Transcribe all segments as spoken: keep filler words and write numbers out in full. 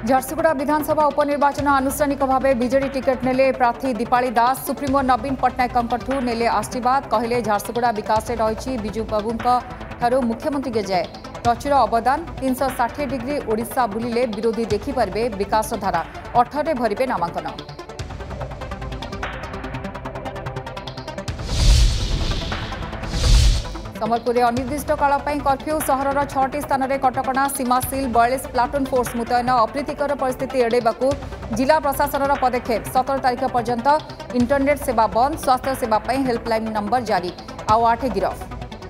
झारसुगुड़ा विधानसभा उपनिर्वाचन आनुष्ठानिक भाव BJD ticket नेले प्रार्थी दीपाली दास सुप्रीमो नवीन पट्टनायक नेले आशीर्वाद कहले झारसुगुड़ा विकास रही विजु बाबू मुख्यमंत्री के जाए टचर अवदान तीन सौ षाठी डिग्री ओडिशा बुलिले विरोधी देखिपारे विकास धारा अठरे भरिबे नामांकन। संबलपुर में अनिर्दिष्ट काल कर्फ्यू सहर छटी स्थान में कटकणा सीमा सिल बयालीस प्लाटून फोर्स मुतयन अप्रीतिकर परिस्थिति एड़ेबाकू जिला प्रशासन पदक्षेप सतर तारीख पर्यंत इंटरनेट सेवा बंद स्वास्थ्य सेवा हेल्पलाइन नंबर जारी आउ आठ गिरफ।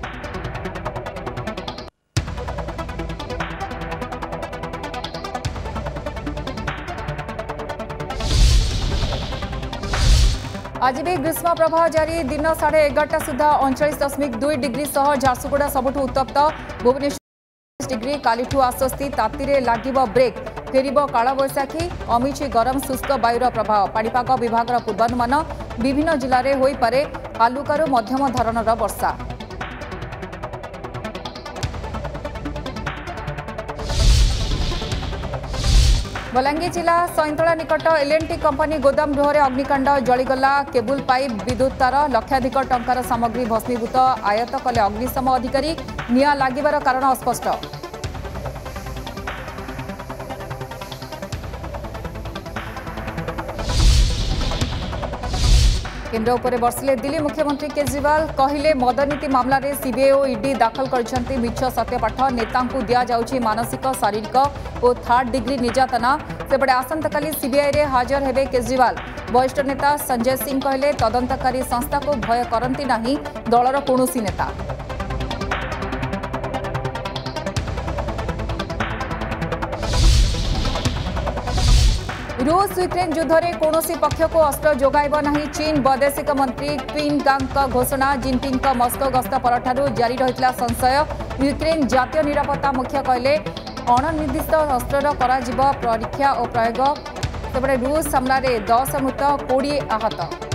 आज भी ग्रीष्म प्रवाह जारी दिन साढ़े एगारटा सुधा अड़चाश दशमिक दुई डिग्री सह झारसुगुड़ा सबुठ उत्तप्त भुवनेश्वर डिग्री कालीठू आश्वस्ति ताती लागिब ब्रेक फेरिब कालबैशाखी कमिछि गरम शुष्क वायुर प्रभाव पाणीपाग विभाग पूर्वानुमान विभिन्न जिले में होइपारे हालुकारू मध्यम धरणर वर्षा। बलांगीर जिला सैंतला निकट एलएनटी कंपनी गोदाम गृह अग्निकांड जलीगला केबुल पाइप विद्युत तार लक्षाधिक टंकार सामग्री भस्मीभूत आयत कले अग्निशम अधिकारी निआं लागिबार कारण अस्पष्ट। केन्द्र उपरे बर्षिले दिल्ली मुख्यमंत्री केजरीवाल कहले मदनीति मामला रे सीबीआई और ईडी दाखल करछंती मिछ सत्यपाठ नेतांकु दिया जाउछि मानसिक शारीरिक और थर्ड डिग्री निर्यातना सेपटे आसंतकाली सीबीआई रे हाजर हेबे केजरीवाल। वरिष्ठ नेता संजय सिंह कहले तदंतकारी संस्था को भय करंती नाही दलर कोनोसी नेता। रूस यूक्रेन युद्ध में कौनसी पक्ष को अस्त्र जोगाइब नहीं चीन वैदेशिक मंत्री क्विन गांग घोषणा जिनपिंग मस्को गस्त पर जारी रही संशय यूक्रेन जातीय निरापत्ता मुख्य कहले अणनिर्दिष्ट अस्त्र परीक्षा और प्रयोग सेपटे रूस हमलार दस मृत कोड़े आहत।